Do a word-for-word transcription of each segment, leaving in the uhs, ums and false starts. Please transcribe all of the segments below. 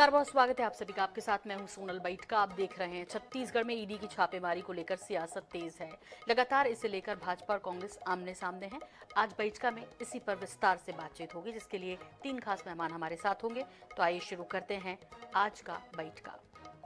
नमस्कार, बहुत स्वागत है आप सभी का। आपके साथ मैं हूं सोनल बैठका। आप देख रहे हैं छत्तीसगढ़ में ईडी की छापेमारी को लेकर सियासत तेज है। लगातार इसे लेकर भाजपा और कांग्रेस आमने सामने हैं। आज बैठका में इसी पर विस्तार से बातचीत होगी, जिसके लिए तीन खास मेहमान हमारे साथ होंगे। तो आइए शुरू करते हैं आज का बैठका।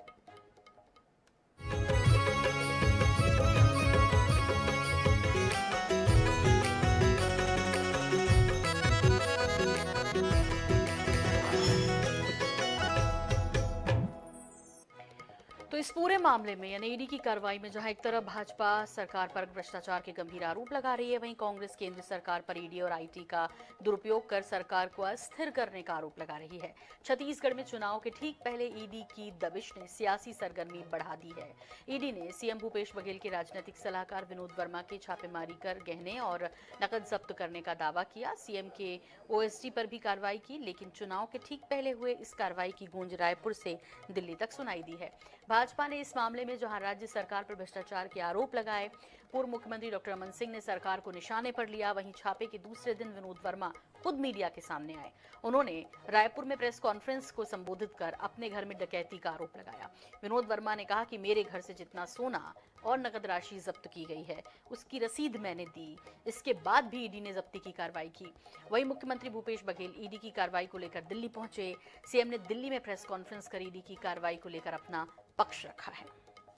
तो इस पूरे मामले में यानी ईडी की कार्रवाई में जहां एक तरफ भाजपा सरकार पर भ्रष्टाचार के गंभीर आरोप लगा रही है, वहीं कांग्रेस केंद्र सरकार पर ईडी और आईटी का दुरुपयोग कर सरकार को अस्थिर करने का आरोप लगा रही है। छत्तीसगढ़ में चुनाव के ठीक पहले ईडी की दबिश ने सियासी सरगर्मी बढ़ा दी है। ईडी ने सीएम भूपेश बघेल के राजनीतिक सलाहकार विनोद वर्मा के छापेमारी कर गहने और नकद जब्त करने का दावा किया। सीएम के ओएसडी पर भी कार्रवाई की, लेकिन चुनाव के ठीक पहले हुए इस कार्रवाई की गूंज रायपुर से दिल्ली तक सुनाई दी है। भाजपा ने इस मामले में जहां राज्य सरकार पर भ्रष्टाचार के आरोप लगाए, पूर्व मुख्यमंत्री डॉक्टर रमन सिंह ने सरकार को निशाने पर लिया। वहीं छापे के दूसरे दिन विनोद वर्मा खुद मीडिया के सामने आए। उन्होंने रायपुर में प्रेस कॉन्फ्रेंस को संबोधित कर अपने घर में डकैती का आरोप लगाया। विनोद वर्मा ने कहा कि मेरे घर से जितना सोना और नकद राशि जब्त की गई है उसकी रसीद मैंने दी। इसके बाद भी ईडी ने जब्ती की कार्रवाई की। वहीं मुख्यमंत्री भूपेश बघेल ईडी की कार्रवाई को लेकर दिल्ली पहुंचे। सीएम ने दिल्ली में प्रेस कॉन्फ्रेंस कर ईडी की कार्रवाई को लेकर अपना पक्ष रखा है।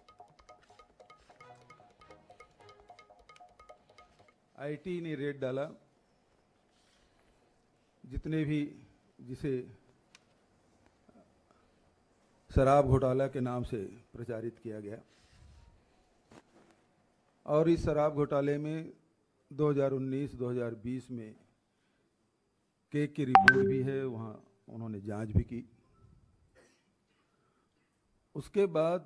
आईटी ने रेड डाला, जितने भी जिसे शराब घोटाला के नाम से प्रचारित किया गया, और इस शराब घोटाले में दो हज़ार उन्नीस दो हज़ार बीस में केक की रिपोर्ट भी है, वहाँ उन्होंने जांच भी की। उसके बाद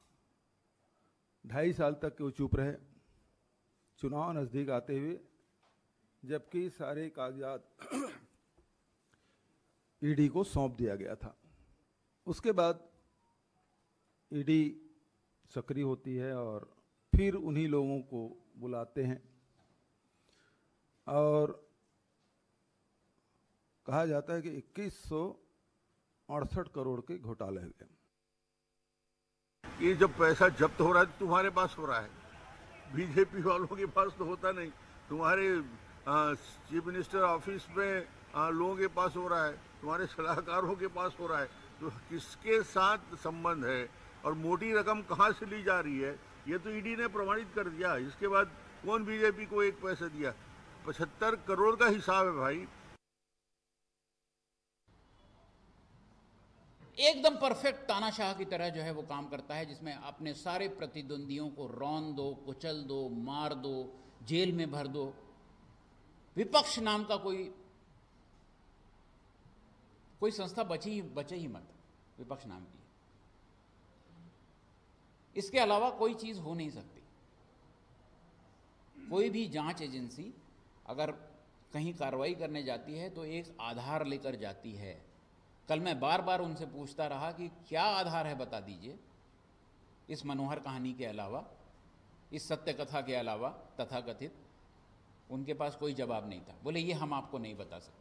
ढाई साल तक वो चुप रहे, चुनाव नज़दीक आते हुए, जबकि सारे कागजात ईडी को सौंप दिया गया था। उसके बाद ईडी सक्रिय होती है और फिर उन्हीं लोगों को बुलाते हैं और कहा जाता है कि इक्कीस सौ अड़सठ करोड़ के घोटाले हुए। ये जब पैसा जब्त हो रहा है तुम्हारे पास हो रहा है, बीजेपी वालों के पास तो होता नहीं। तुम्हारे चीफ मिनिस्टर ऑफिस में आ, लोगों के पास हो रहा है, तुम्हारे सलाहकारों के पास हो रहा है। तो किसके साथ संबंध है और मोटी रकम कहाँ से ली जा रही है, ये तो ईडी ने प्रमाणित कर दिया। इसके बाद कौन बीजेपी को एक पैसा दिया? पचहत्तर करोड़ का हिसाब है भाई। एकदम परफेक्ट तानाशाह की तरह जो है वो काम करता है, जिसमें अपने सारे प्रतिद्वंदियों को रौंद दो, कुचल दो, मार दो, जेल में भर दो। विपक्ष नाम का कोई कोई संस्था बची ही बचे ही मत, विपक्ष नाम की। इसके अलावा कोई चीज हो नहीं सकती। कोई भी जांच एजेंसी अगर कहीं कार्रवाई करने जाती है तो एक आधार लेकर जाती है। कल मैं बार बार उनसे पूछता रहा कि क्या आधार है, बता दीजिए। इस मनोहर कहानी के अलावा, इस सत्य कथा के अलावा तथाकथित, उनके पास कोई जवाब नहीं था। बोले ये हम आपको नहीं बता सकते।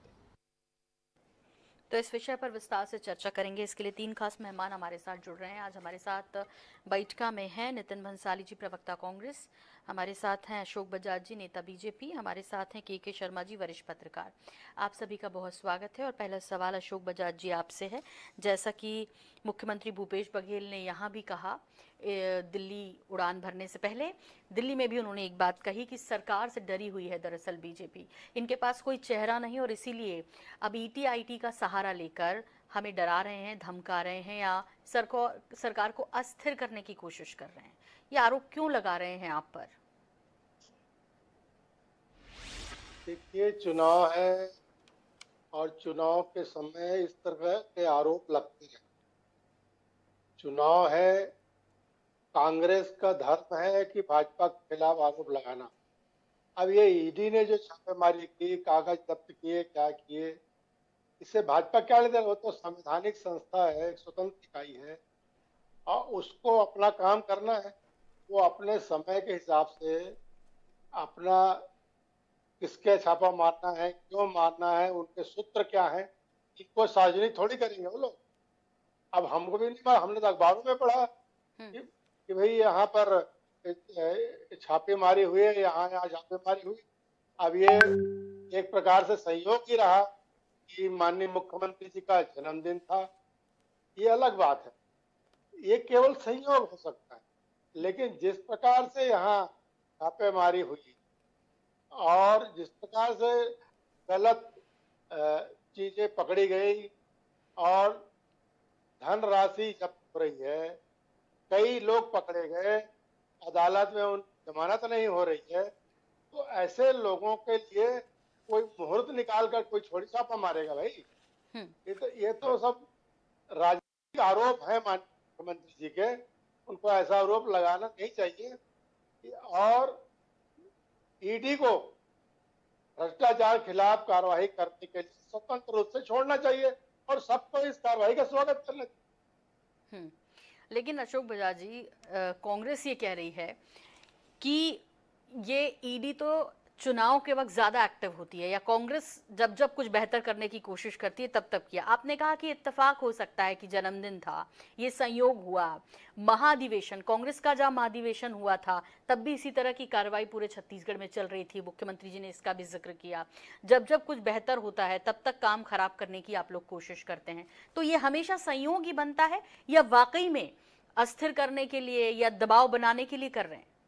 तो इस विषय पर विस्तार से चर्चा करेंगे। इसके लिए तीन खास मेहमान हमारे साथ जुड़ रहे हैं। आज हमारे साथ बैठका में हैं नितिन भंसाली जी, प्रवक्ता कांग्रेस। हमारे साथ हैं अशोक बजाज जी, नेता बीजेपी। हमारे साथ हैं के के शर्मा जी, वरिष्ठ पत्रकार। आप सभी का बहुत स्वागत है। और पहला सवाल अशोक बजाज जी आपसे है। जैसा कि मुख्यमंत्री भूपेश बघेल ने यहाँ भी कहा, दिल्ली उड़ान भरने से पहले दिल्ली में भी उन्होंने एक बात कही कि सरकार से डरी हुई है दरअसल बीजेपी, इनके पास कोई चेहरा नहीं और इसीलिए अब ईटी आईटी का सहारा लेकर हमें डरा रहे हैं, धमका रहे हैं या सरकार सरकार को अस्थिर करने की कोशिश कर रहे हैं। ये आरोप क्यों लगा रहे हैं आप पर? देखिए, चुनाव है और चुनाव के समय इस तरह के आरोप लगते हैं। चुनाव है, कांग्रेस का धर्म है कि भाजपा के खिलाफ आरोप लगाना। अब ये ईडी ने जो छापेमारी की, कागज जब्त किए, क्या किए, इससे भाजपा क्या लेता है? वो तो संवैधानिक संस्था है, एक स्वतंत्र इकाई है और उसको अपना काम करना है। वो अपने समय के हिसाब से अपना किसके छापा मारना है, क्यों मारना है, उनके सूत्र क्या है, इनको सार्वजनिक थोड़ी करेंगे वो लोग। अब हमको भी नहीं पता, हमने तो अखबारों में पढ़ा हम्म। कि, कि भाई यहाँ पर छापेमारी हुई है, यहाँ यहाँ छापेमारी हुई। अब ये एक प्रकार से संयोग ही रहा कि माननीय मुख्यमंत्री जी का जन्मदिन था, ये अलग बात है, ये केवल संयोग हो सकता है। लेकिन जिस प्रकार से यहाँ छापेमारी हुई और जिस प्रकार से गलत चीजें पकड़ी गई और धनराशि जब्त हो रही है, कई लोग पकड़े गए, अदालत में उन जमानत नहीं हो रही है, तो ऐसे लोगों के लिए कोई मुहूर्त निकाल कर कोई छोड़ी छापा मारेगा भाई? ये तो ये तो सब राजनीतिक आरोप है माननीय मुख्यमंत्री जी के, उनको ऐसा आरोप लगाना नहीं चाहिए। और ईडी को भ्रष्टाचार खिलाफ कार्रवाई करने के लिए स्वतंत्र रूप से छोड़ना चाहिए और सबको इस कार्रवाई का स्वागत करना चाहिए। लेकिन अशोक बजाज जी, कांग्रेस ये कह रही है कि ये ईडी तो चुनाव के वक्त ज्यादा एक्टिव होती है, या कांग्रेस जब जब कुछ बेहतर करने की कोशिश करती है तब तब किया। आपने कहा कि इत्तेफाक हो सकता है कि जन्मदिन था, ये संयोग हुआ। महाधिवेशन, कांग्रेस का जब महाधिवेशन हुआ था तब भी इसी तरह की कार्रवाई पूरे छत्तीसगढ़ में चल रही थी, मुख्यमंत्री जी ने इसका भी जिक्र किया। जब जब कुछ बेहतर होता है तब तक काम खराब करने की आप लोग कोशिश करते हैं, तो ये हमेशा संयोग ही बनता है या वाकई में अस्थिर करने के लिए या दबाव बनाने के लिए कर रहे हैं?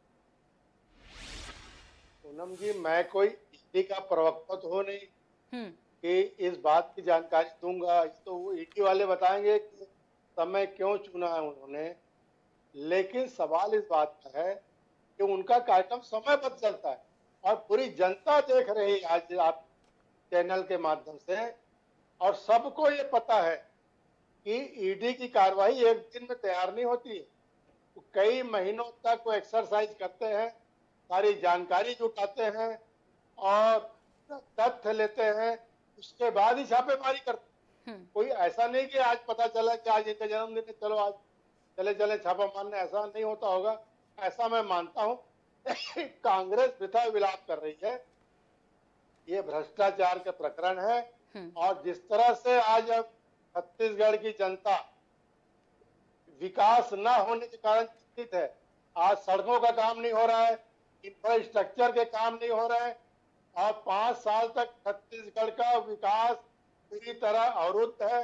पूनम जी, मैं कोई ईडी का प्रवक्ता तो हो नहीं कि इस बात की जानकारी दूंगा, तो वो ईडी वाले बताएंगे कि समय क्यों चुना है उन्होंने। लेकिन सवाल इस बात का है कि उनका कार्यक्रम समयबद्ध चलता है और पूरी जनता देख रही है आज आप चैनल के माध्यम से, और सबको ये पता है कि ईडी की कार्रवाई एक दिन में तैयार नहीं होती है। तो कई महीनों तक वो एक्सरसाइज करते हैं, सारी जानकारी जुटाते हैं और तथ्य लेते हैं, उसके बाद ही छापेमारी करते हैं। कोई ऐसा नहीं कि आज पता चला कि आज इनका जन्मदिन है, चलो आज चले चले छापा मारने, ऐसा नहीं होता होगा। ऐसा मैं मानता हूं कांग्रेस वृथा विलाप कर रही है, ये भ्रष्टाचार के प्रकरण है। और जिस तरह से आज अब छत्तीसगढ़ की जनता विकास न होने के कारण चिंतित है, आज सड़कों का काम नहीं हो रहा है, इंफ्रास्ट्रक्चर के काम नहीं हो रहे हैं, और पांच साल तक छत्तीसगढ़ का विकास पूरी तरह अवरुद्ध है।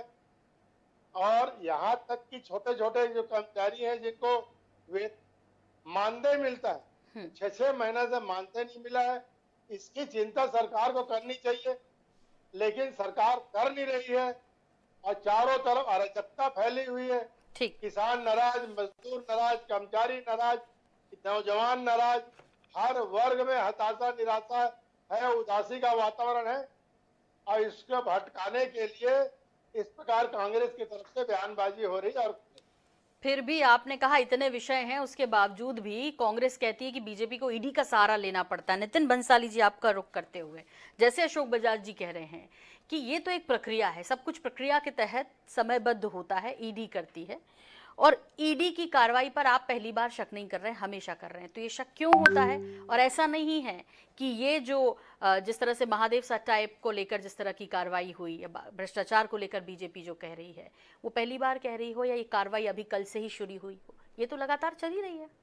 और यहाँ तक कि छोटे छोटे जो कर्मचारी हैं जिनको वे मानदेय मिलता है, छह छह महीने से मानदेय नहीं मिला है, इसकी चिंता सरकार को करनी चाहिए, लेकिन सरकार कर नहीं रही है और चारों तरफ अराजकता फैली हुई है। किसान नाराज, मजदूर नाराज, कर्मचारी नाराज, नौजवान नाराज, हर वर्ग में हताशा, निराशा है, उदासी का वातावरण है। और इसको भटकाने के लिए इस प्रकार कांग्रेस की तरफ से बयानबाजी हो रही है। और फिर भी आपने कहा इतने विषय हैं, उसके बावजूद भी कांग्रेस कहती है कि बीजेपी को ईडी का सहारा लेना पड़ता है। नितिन बंसाली जी, आपका रुख करते हुए, जैसे अशोक बजाज जी कह रहे हैं कि ये तो एक प्रक्रिया है, सब कुछ प्रक्रिया के तहत समयबद्ध होता है, ईडी करती है, और ईडी की कार्रवाई पर आप पहली बार शक नहीं कर रहे हैं, हमेशा कर रहे हैं, तो ये शक क्यों होता है? और ऐसा नहीं है कि ये जो जिस तरह से महादेव सटाइप को लेकर जिस तरह की कार्रवाई हुई या भ्रष्टाचार को लेकर बीजेपी जो कह रही है वो पहली बार कह रही हो, या ये कार्रवाई अभी कल से ही शुरू हुई हो? ये तो लगातार चल ही रही है।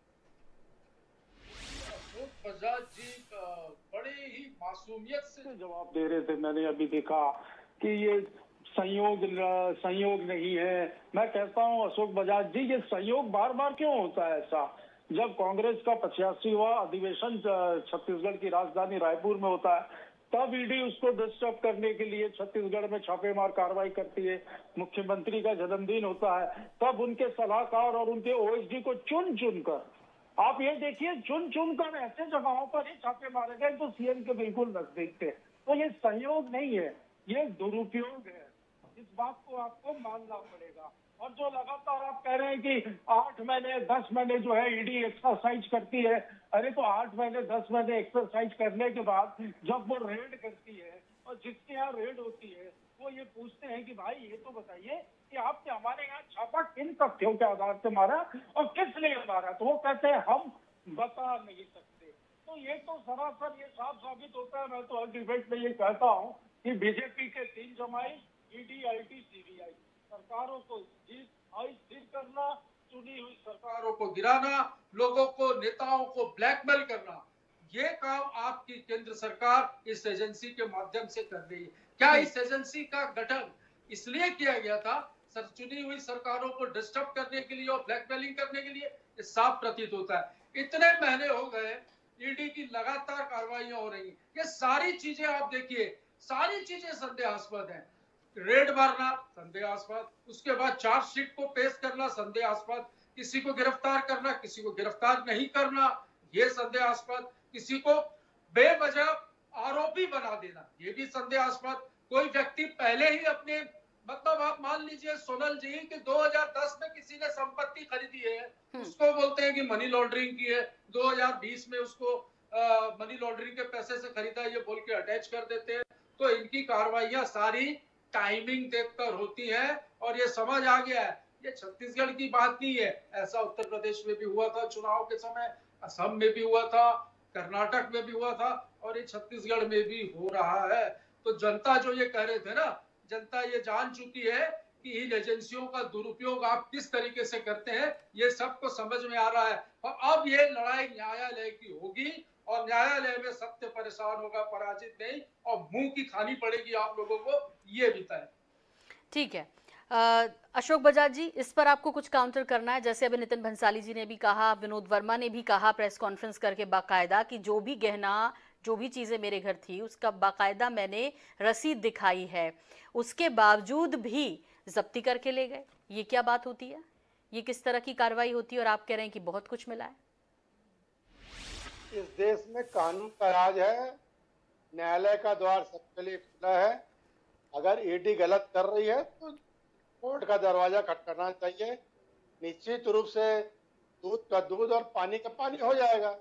बजाज जी बड़े ही मासूमियत से जवाब दे रहे थे। मैंने अभी देखा कि ये संयोग संयोग नहीं है। मैं कहता हूं अशोक बजाज जी, ये संयोग बार बार क्यों होता है ऐसा? जब कांग्रेस का पचासीवां अधिवेशन छत्तीसगढ़ की राजधानी रायपुर में होता है, तब ईडी उसको डिस्टर्ब करने के लिए छत्तीसगढ़ में छापेमार कार्रवाई करती है। मुख्यमंत्री का जन्मदिन होता है, तब उनके सलाहकार और उनके ओएसडी को चुन चुन कर, आप ये देखिए, चुन चुन कर ऐसे जगहों पर ही छापे मारे गए तो सीएम के बिल्कुल नजदीक थे। तो ये संयोग नहीं है, ये दुरुपयोग है। इस बात को आपको मानना पड़ेगा। और जो लगातार आप कह रहे हैं कि आठ महीने दस महीने जो है ईडी एक्सरसाइज करती है, अरे तो आठ महीने दस महीने एक्सरसाइज करने के बाद जब वो रेड करती है और जिसके यहाँ रेड होती है वो ये पूछते हैं कि भाई ये तो बताइए कि आपने हमारे यहाँ छापा किन तथ्यों के आधार से मारा और किस लिए मारा, तो वो कहते हैं हम बता नहीं सकते। तो ये तो सरासर ये साफ साबित होता है। मैं तो हर डिबेट में ये कहता हूँ कि बीजेपी के तीन जमाई, ईडी, आईटी, सीबीआई, सरकारों को जीत आय स्थिर करना, चुनी हुई सरकारों को गिराना, लोगों को, नेताओं को ब्लैकमेल करना, ये काम आपकी केंद्र सरकार इस एजेंसी के माध्यम से कर रही है। क्या इस एजेंसी का गठन इसलिए किया गया था सर चुनी हुई सरकारों को डिस्टर्ब करने के लिए और ब्लैकमेलिंग करने के लिए? ये साफ प्रतीत होता है। इतने महीने हो गए, ईडी की लगातार कार्रवाइयां हो रही हैं, ये सारी चीजें आप देखिए, सारी चीजें संदेहास्पद हैं। रेड मारना संदेहास्पद, उसके बाद चार्जशीट को पेश करना संदेहास्पद, किसी को गिरफ्तार करना, किसी को गिरफ्तार नहीं करना, ये संदेहास्पद, किसी को बेवजह आरोपी बना देना, ये भी संदेहास्पद। कोई व्यक्ति पहले ही अपने, मतलब आप मान लीजिए सोनल जी कि दो हज़ार दस में किसी ने संपत्ति खरीदी है, उसको बोलते हैं कि मनी लॉन्ड्रिंग की है, दो हज़ार बीस में उसको आ, मनी लॉन्ड्रिंग के पैसे से खरीदा ये बोल के अटैच कर देते हैं। तो इनकी कार्रवाइयां सारी टाइमिंग देखकर होती है और ये समझ आ गया है, ये छत्तीसगढ़ की बात नहीं है, ऐसा उत्तर प्रदेश में भी हुआ था चुनाव के समय, असम में भी हुआ था, कर्नाटक में भी हुआ था और ये छत्तीसगढ़ में भी हो रहा है। तो जनता जो ये कह रहे थे ना, जनता ये जान चुकी है कि इन एजेंसियों का दुरुपयोग आप किस तरीके से करते हैं, ये सबको समझ में आ रहा है। और अब ये लड़ाई न्यायालय की होगी और न्यायालय में सत्य परेशान होगा, पराजित नहीं, और मुंह की खानी पड़ेगी आप लोगों को, ये भी तय। ठीक है आ, अशोक बजाज जी, इस पर आपको कुछ काउंटर करना है? जैसे अभी नितिन भंसाली जी ने भी कहा, विनोद वर्मा ने भी कहा प्रेस कॉन्फ्रेंस करके बाकायदा कि जो भी गहना, जो भी चीजें मेरे घर थी उसका बाकायदा मैंने रसीद दिखाई है, उसके बावजूद भी जब्ती करके ले गए। ये क्या बात होती है? ये किस तरह की कार्रवाई होती है? और आप कह रहे हैं कि बहुत कुछ मिला है। इस देश में कानून का राज है, न्यायालय का द्वार सबके लिए खुला है। अगर ईडी गलत कर रही है तो कोर्ट का दरवाजा खटखटाना चाहिए। निश्चित रूप से दूध का दूध और पानी का पानी हो जाएगा।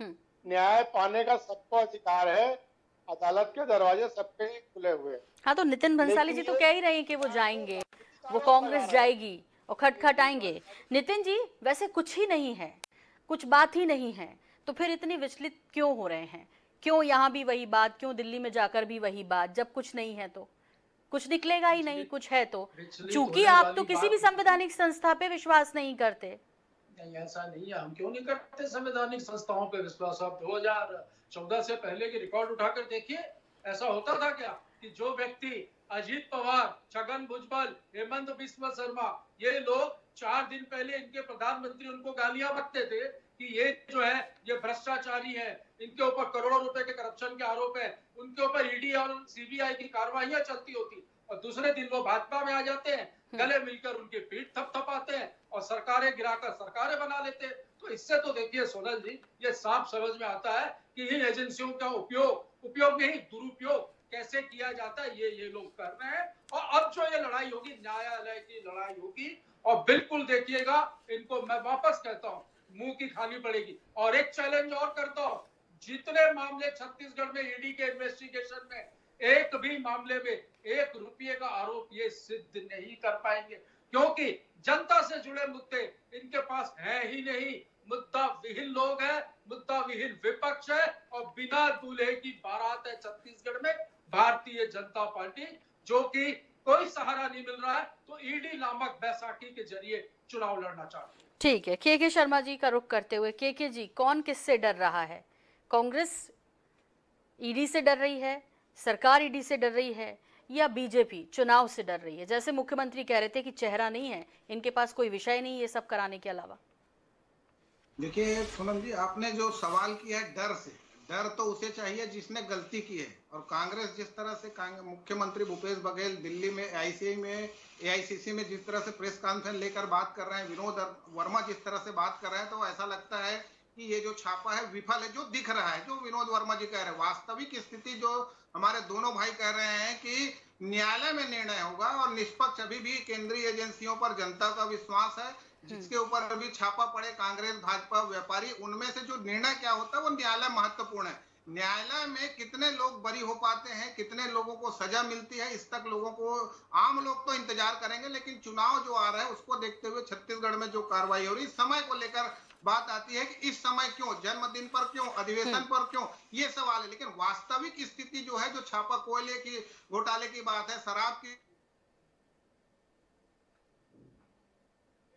न्याय पाने का सबको अधिकार है, अदालत के दरवाजे सबके लिए खुले हुए हैं। हाँ, तो नितिन भंसाली जी तो कह ही रहे हैं कि वो जाएंगे, वो कांग्रेस जाएगी और खटखटाएंगे। नितिन जी, वैसे कुछ ही नहीं है, कुछ बात ही नहीं है, तो फिर इतनी विचलित क्यों हो रहे हैं? क्यों यहाँ भी वही बात, क्यों दिल्ली में जाकर भी वही बात? जब कुछ नहीं है तो कुछ निकलेगा ही नहीं, कुछ है तो। चूंकि आप तो किसी भी संवैधानिक संस्था पे विश्वास नहीं करते। नहीं, ऐसा नहीं है, हम क्यों नहीं करते संवैधानिक संस्थाओं पे विश्वास? आप दो हज़ार चौदह से पहले के रिकॉर्ड उठाकर देखिए, ऐसा होता था क्या कि जो व्यक्ति अजीत पवार, छगन भुजबल, हेमंत बिस्वा शर्मा, ये लोग चार दिन पहले इनके प्रधानमंत्री उनको गालियां बकते थे कि ये जो है ये भ्रष्टाचारी है, इनके ऊपर करोड़ों रुपए के करप्शन के आरोप है, उनके ऊपर ईडी और सीबीआई की कार्रवाइयां चलती होती, और दूसरे दिन वो भाजपा में आ जाते हैं, गले मिलकर उनकी पीठ थपथपाते हैं और सरकारें गिराकर सरकारें बना लेते हैं। तो इससे तो देखिए सोनल जी, ये साफ समझ में आता है कि इन एजेंसियों का उपयोग उपयोग नहीं दुरुपयोग कैसे किया जाता है, ये ये लोग कर रहे हैं। और अब जो ये लड़ाई होगी, न्यायालय की लड़ाई होगी, और बिल्कुल देखिएगा, इनको मैं वापस कहता हूँ, मुंह की खानी पड़ेगी। और एक चैलेंज और करता हूँ, जितने मामले छत्तीसगढ़ में ईडी के इन्वेस्टिगेशन में, एक भी मामले में एक रुपये का आरोप ये सिद्ध नहीं कर पाएंगे, क्योंकि जनता से जुड़े मुद्दे इनके पास है ही नहीं। मुद्दा विहीन लोग हैं, मुद्दा विहीन विपक्ष है, और बिना दूल्हे की बारात है छत्तीसगढ़ में भारतीय जनता पार्टी, जो कि कोई सहारा नहीं मिल रहा है, तो ईडी नामक बैसाखी के जरिए चुनाव लड़ना चाहती है। ठीक है, के के शर्मा जी का रुख करते हुए, के के जी, कौन किससे डर रहा है? कांग्रेस ईडी से डर रही है, सरकार ईडी से डर रही है, या बीजेपी चुनाव से डर रही है? जैसे मुख्यमंत्री कह रहे थे कि चेहरा नहीं है, इनके पास कोई विषय नहीं ये सब कराने के अलावा। देखिए सोनम जी, आपने जो सवाल किया है डर से, डर तो उसे चाहिए जिसने गलती की है। और कांग्रेस जिस तरह से मुख्यमंत्री भूपेश बघेल दिल्ली में आईसीसी में एआईसीसी में जिस तरह से प्रेस कॉन्फ्रेंस लेकर बात कर रहे हैं, विनोद वर्मा जिस तरह से बात कर रहे हैं, तो ऐसा लगता है कि ये जो छापा है विफल है, जो दिख रहा है, जो विनोद वर्मा जी कह रहे हैं। वास्तविक स्थिति जो हमारे दोनों भाई कह रहे हैं कि न्यायालय में निर्णय होगा, और निष्पक्ष अभी भी केंद्रीय एजेंसियों पर जनता का विश्वास है। जिसके ऊपर अभी छापा पड़े कांग्रेस, भाजपा, व्यापारी, उनमें से जो निर्णय क्या होता है वो न्यायालय महत्वपूर्ण है। न्यायालय में कितने लोग बरी हो पाते हैं, कितने लोगों को सजा मिलती है, इस तक लोगों को, आम लोग तो इंतजार करेंगे। लेकिन चुनाव जो आ रहा है उसको देखते हुए छत्तीसगढ़ में जो कार्रवाई हो रही, समय को लेकर बात आती है कि इस समय क्यों, जन्मदिन पर क्यों, अधिवेशन पर क्यों, ये सवाल है। लेकिन वास्तविक स्थिति जो है, जो छापा कोयले की घोटाले की बात है, शराब की,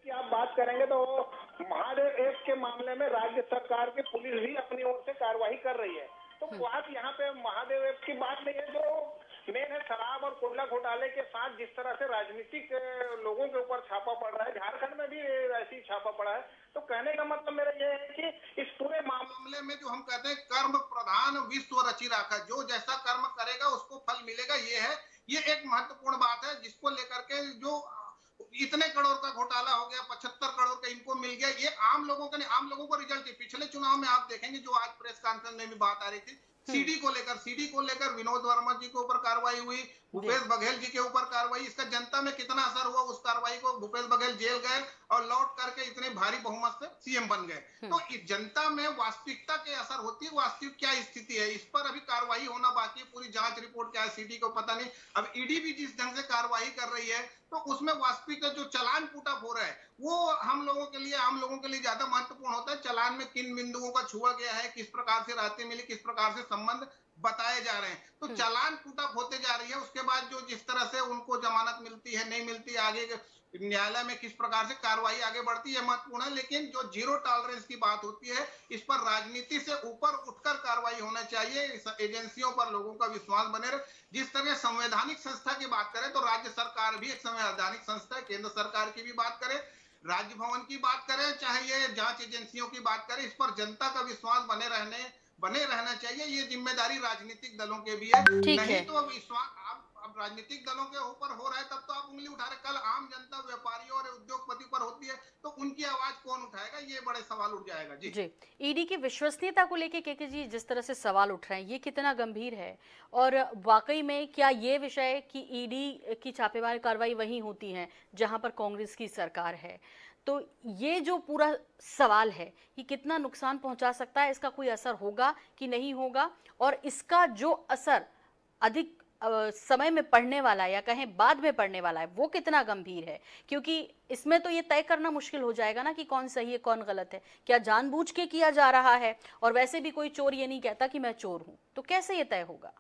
की आप बात करेंगे तो महादेव ऐप के मामले में राज्य सरकार की पुलिस भी अपनी ओर से कार्रवाई कर रही है। तो बात यहाँ पे महादेव ऐप की बात नहीं है, जो मेन है शराब और कोयला घोटाले के साथ जिस तरह से राजनीतिक लोगों के ऊपर छापा पड़ रहा है, झारखंड में भी ऐसी छापा पड़ा है। तो कहने का मतलब मेरा ये है कि इस पूरे मामले में जो हम कहते हैं कर्म प्रधान विश्व रचि राखा, जो जैसा कर्म करेगा उसको फल मिलेगा, ये है। ये एक महत्वपूर्ण बात है जिसको लेकर के जो इतने करोड़ का घोटाला हो गया, पचहत्तर करोड़ का इनको मिल गया, ये आम लोगों का नहीं, आम लोगों को रिजल्ट है। पिछले चुनाव में आप देखेंगे जो आज प्रेस कॉन्फ्रेंस में भी बात आ रही थी, सीडी को लेकर सीडी को लेकर विनोद वर्मा जी के ऊपर कार्रवाई हुई, भूपेश बघेल जी के ऊपर कार्रवाई, इसका जनता में कितना असर हुआ उस कार्रवाई को। भूपेश बघेल जेल गए और लौट करके इतने भारी बहुमत से सीएम बन गए। तो इस जनता में वास्तविकता के असर होती है, वास्तविक क्या स्थिति है इस पर अभी कार्रवाई होना बाकी है। पूरी जांच रिपोर्ट क्या है सीडी को पता नहीं। अब ईडी भी जिस ढंग से कार्रवाई कर रही है तो उसमें वास्तविक जो चालान पुटअप हो रहा है वो हम लोगों के लिए आम लोगों के लिए ज्यादा महत्वपूर्ण होता है। चालान में किन बिंदुओं का छुआ गया है, किस प्रकार से राहतें मिली, किस प्रकार से संबंध बताए जा रहे हैं। तो चालान पुटअप होते जा रही है। उसके बाद जो जिस तरह से उनको जमानत मिलती है नहीं मिलती, आगे न्यायालय में किस प्रकार से कार्रवाई आगे बढ़ती है महत्वपूर्ण है। लेकिन जो जीरो टॉलरेंस की बात होती है इस पर राजनीति से ऊपर उठकर कार्रवाई होना चाहिए। इस एजेंसियों पर लोगों का विश्वास बने रहे। जिस तरह संवैधानिक संस्था की बात करें तो राज्य सरकार भी एक संवैधानिक संस्था है। केंद्र सरकार की भी बात करें, राजभवन की बात करें, चाहे ये जांच एजेंसियों की बात करें, इस पर जनता का विश्वास बने रहने बने रहना चाहिए। ये जिम्मेदारी राजनीतिक दलों के भी है। नहीं तो विश्वास अब अब राजनीतिक दलों के ऊपर हो रहा है तब तो आप उंगली उठा रहे, कल आम जनता व्यापारियों और उद्योगपति पर होती है तो उनकी आवाज कौन उठाएगा, ये बड़े सवाल उठ जाएगा। जी जी ईडी की विश्वसनीयता को लेके के के जी जिस तरह से सवाल उठ रहे हैं, ये कितना गंभीर है और वाकई में क्या ये विषय कि ईडी की छापेमारी कार्रवाई वहीं होती है जहां पर कांग्रेस की सरकार है, तो ये जो पूरा सवाल है कि कितना नुकसान पहुंचा सकता है, इसका कोई असर होगा कि नहीं होगा, और इसका जो असर अधिक आ, समय में पड़ने वाला है या कहें बाद में पड़ने वाला है वो कितना गंभीर है, क्योंकि इसमें तो ये तय करना मुश्किल हो जाएगा ना कि कौन सही है कौन गलत है। क्या जानबूझ के किया जा रहा है? और वैसे भी कोई चोर ये नहीं कहता कि मैं चोर हूं, तो कैसे ये तय होगा?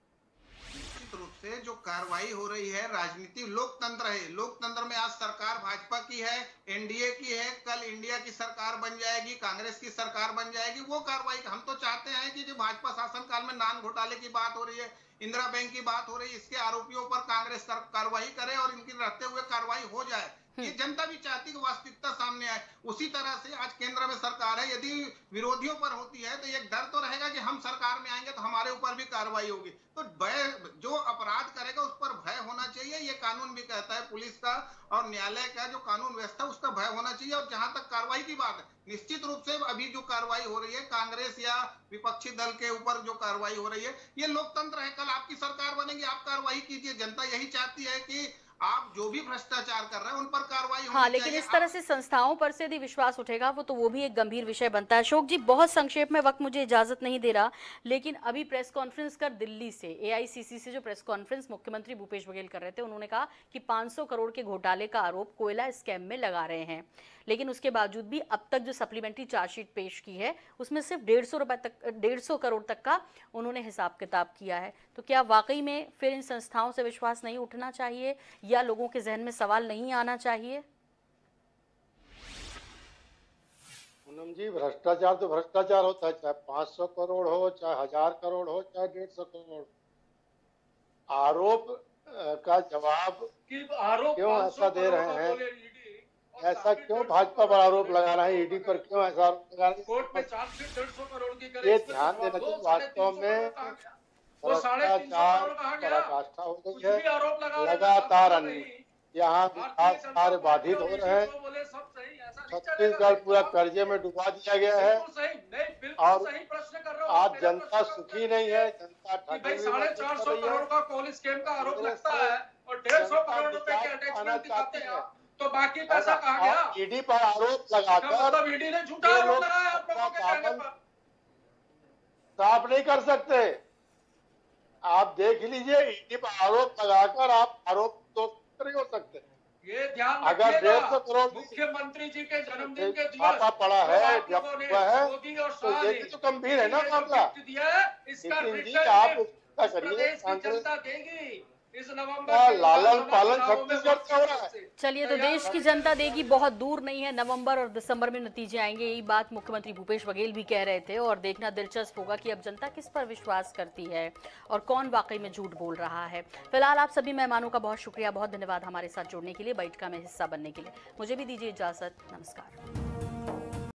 रूप से जो कार्रवाई हो रही है, राजनीति लोकतंत्र है। लोकतंत्र में आज सरकार भाजपा की है, एनडीए की है, कल इंडिया की सरकार बन जाएगी, कांग्रेस की सरकार बन जाएगी। वो कार्रवाई हम तो चाहते हैं कि जो भाजपा शासनकाल में नान घोटाले की बात हो रही है, इंदिरा बैंक की बात हो रही है, इसके आरोपियों पर कांग्रेस कार्रवाई करे और इनकी रहते हुए कार्रवाई हो जाए। ये जनता भी चाहती है कि वास्तविकता सामने आए। उसी तरह से आज केंद्र में सरकार है, यदि विरोधियों पर होती है तो एक डर तो रहेगा कि हम सरकार में आएंगे तो हमारे ऊपर भी कार्रवाई होगी। तो भय, जो अपराध करेगा उस पर भय होना चाहिए। ये कानून भी कहता है, पुलिस का और न्यायालय का जो कानून व्यवस्था उसका भय होना चाहिए। और जहां तक कार्रवाई की बात है, निश्चित रूप से अभी जो कार्रवाई हो रही है कांग्रेस या विपक्षी दल के ऊपर जो कार्रवाई हो रही है, ये लोकतंत्र है। कल आपकी सरकार बनेगी, आप कार्रवाई कीजिए। जनता यही चाहती है कि आप जो भी भ्रष्टाचार कर रहे हैं उन पर कार्रवाई होनी हाँ, लेकिन चाहिए। इस तरह से संस्थाओं पर से यदि विश्वास उठेगा वो तो वो भी एक गंभीर विषय बनता है। अशोक जी, बहुत संक्षेप में, वक्त मुझे इजाजत नहीं दे रहा, लेकिन अभी प्रेस कॉन्फ्रेंस कर दिल्ली से एआईसीसी से जो प्रेस कॉन्फ्रेंस मुख्यमंत्री भूपेश बघेल कर रहे थे, उन्होंने कहा कि पाँच सौ करोड़ के घोटाले का आरोप कोयला स्कैम में लगा रहे हैं, लेकिन उसके बावजूद भी अब तक जो सप्लीमेंट्री चार्जशीट पेश की है उसमें सिर्फ डेढ़ सौ रुपए तक डेढ़ सौ करोड़ तक का उन्होंने हिसाब किताब किया है। तो क्या वाकई में फिर इन संस्थाओं से विश्वास नहीं उठना चाहिए या लोगों के जहन में सवाल नहीं आना चाहिए? पूनम जी, भ्रष्टाचार तो भ्रष्टाचार होता है, चाहे पांच सौ करोड़ हो, चाहे हजार करोड़ हो, चाहे डेढ़ सौ करोड़। आरोप का जवाब आरोप क्यों ऐसा दे रहे हैं? ऐसा क्यों भाजपा पर आरोप लगा रहा है? ईडी पर क्यों ऐसा आरोप लगा रहे हैं? ये ध्यान देना चाहिए। वास्तव में भ्रष्टाचार पराकाष्ठा हो गई है। लगातार यहाँ विकास कार्य बाधित हो रहे हैं। छत्तीसगढ़ पूरा कर्जे में डुबा दिया गया है और आज जनता सुखी नहीं है। जनता ठगी साढ़े चार सौ करोड़ का कोल स्कैम का आरोप लगता है और डेढ़ सौ करोड़ रुपए के अटैचमेंट दिखाते हैं, तो बाकी पैसा कहाँ गया? ईडी पर आरोप लगाकर ईडी ने झूठा आरोप लगाया आप लोगों के कहने पर। साफ नहीं कर सकते। आप देख लीजिए, ईडी पर आरोप लगाकर आप आरोप तो नहीं हो सकते। ये ध्यान अगर डेढ़ सौ करोड़ मुख्यमंत्री जी के जन्मदिन के छापा पड़ा है, जब हुआ है, तो ये भी तो गंभीर है ना मामला। इसका जी आप उसका करिए। जनता देगी। इस नवंबर लालन पालन छत्तीसगढ़ से हो रहा है। चलिए, तो देश की जनता देगी, बहुत दूर नहीं है, नवंबर और दिसंबर में नतीजे आएंगे। यही बात मुख्यमंत्री भूपेश बघेल भी कह रहे थे और देखना दिलचस्प होगा कि अब जनता किस पर विश्वास करती है और कौन वाकई में झूठ बोल रहा है। फिलहाल आप सभी मेहमानों का बहुत शुक्रिया, बहुत धन्यवाद हमारे साथ जुड़ने के लिए, बैठका में हिस्सा बनने के लिए। मुझे भी दीजिए इजाजत, नमस्कार।